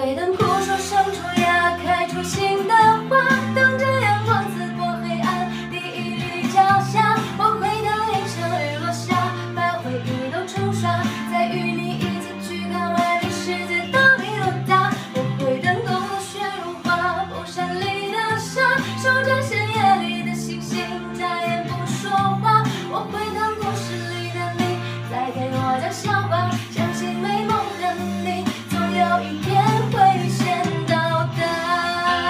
会等枯树生出芽，开出新的花，等着阳光刺破黑暗，第一缕朝霞。我会等一场雨落下，把回忆都冲刷，再与你一起去看外面世界到底多大。我会等冬的雪融化，蒲山里的沙，守着深夜里的星星，眨眼不说话。我会等故事里的你，再给我讲笑话，相信美梦的你，总有一天会先到达。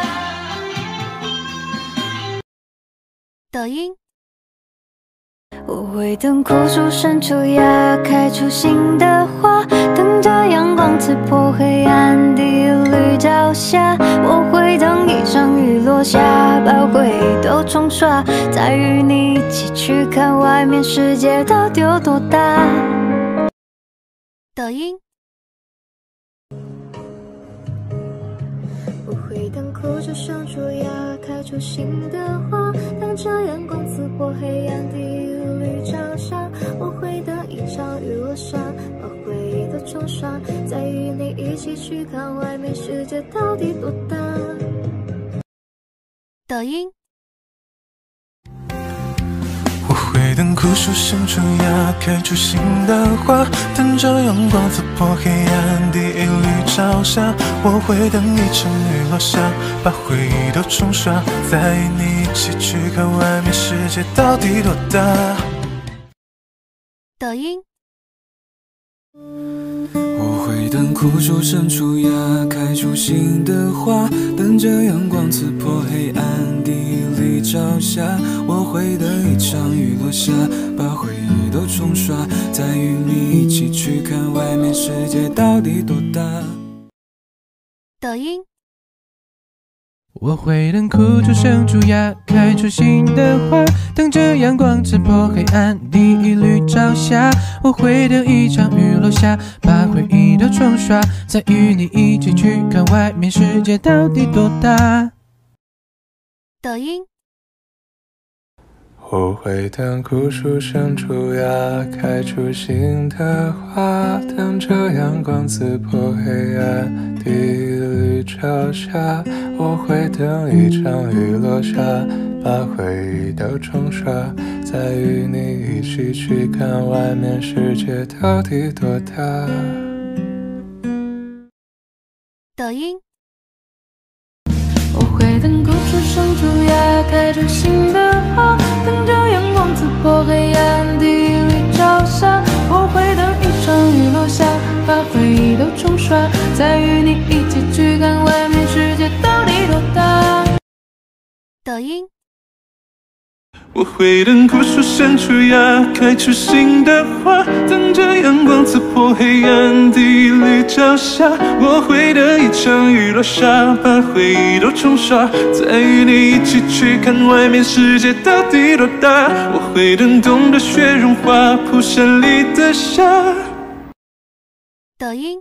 抖音。我会等枯树生出芽，开出新的花，等着阳光刺破黑暗，第一缕朝霞。我会等一场雨落下，把回忆都冲刷，再与你一起去看外面世界到底有多大。抖音。我会等枯树生出芽，开出新的花，等着阳光刺破黑暗，第一缕朝霞。我会等一场雨落下，把回忆都冲刷，再与你一起去看外面世界到底多大。抖音。 我会等枯树生出芽，开出新的花，等着阳光刺破黑暗，第一缕朝霞。我会等一场雨落下，把回忆都冲刷，再与你一起去看外面世界到底多大。 抖音。 我会等枯树生出芽，开出新的花，等着阳光刺破黑暗，第一缕朝霞。我会等一场雨落下，把回忆都冲刷，再与你一起去看外面世界到底多大。 抖音。 我会等枯树生出芽，开出新的花，等着阳光刺破黑暗，第一缕朝霞。我会等一场雨落下，把回忆都冲刷，再与你一起去看外面世界到底多大。 抖音。 我会等枯树生出芽，开出新的花，等着阳光刺破黑暗，第一缕朝霞。我会等一场雨落下，把回忆都冲刷，再与你一起去看外面世界到底多大。 抖音。 我会等枯树生出芽，开出新的花，等着阳光刺破黑暗，第一缕朝霞。我会等一场雨落下，把回忆都冲刷，再与你一起去看外面世界到底多大。 抖音。 我会等枯树生出芽，开出新的花，等着阳光刺破黑暗，第一缕朝霞。我会等一场雨落下，把回忆都冲刷，再与你一起去看外面世界到底多大。我会等冬的雪融化，蒲山里的沙。 抖音。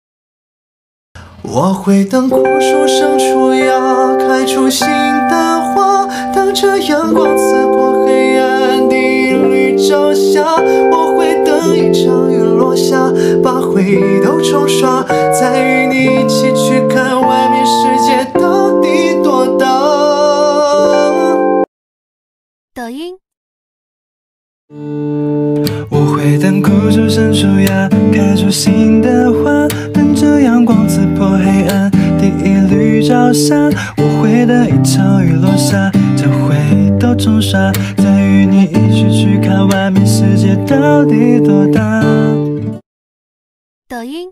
我会等枯树生出芽，开出新的花，等着阳光刺破黑暗，第一缕朝霞。我会等一场雨落下，把回忆都冲刷，再与你一起去看外面世界到底多大。 抖音。 我会等枯树生出芽，开出新的花，等着阳光刺破黑暗，第一缕朝霞。我会等一场雨落下，将回忆都冲刷，再与你一起去看外面世界到底多大。 抖音。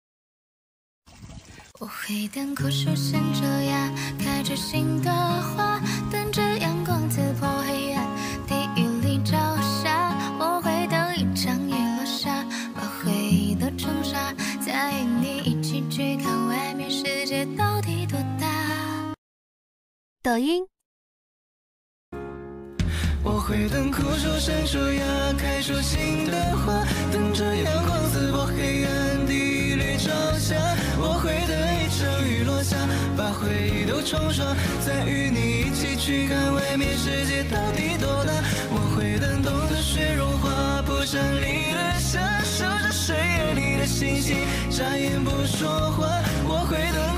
我会等枯树生出芽，开出新的花，等着阳光刺破黑暗，第一缕朝霞。我会等一场雨落下，把回忆都冲刷，再与你一起去看外面世界到底多大。 抖音。 我会等枯树生出芽，开出新的花，等着阳光刺破黑暗，第一缕朝霞。我会等一场雨落下，把回忆都冲刷，再与你一起去看外面世界到底多大。我会等冬的雪融化，蒲山里的沙，守着水夜里的星星，眨眼不说话。我会等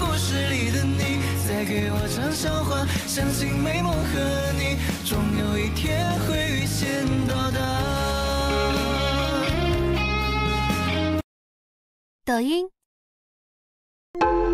给我讲笑话，相信美梦和你终有一天会遇见到达。 抖音。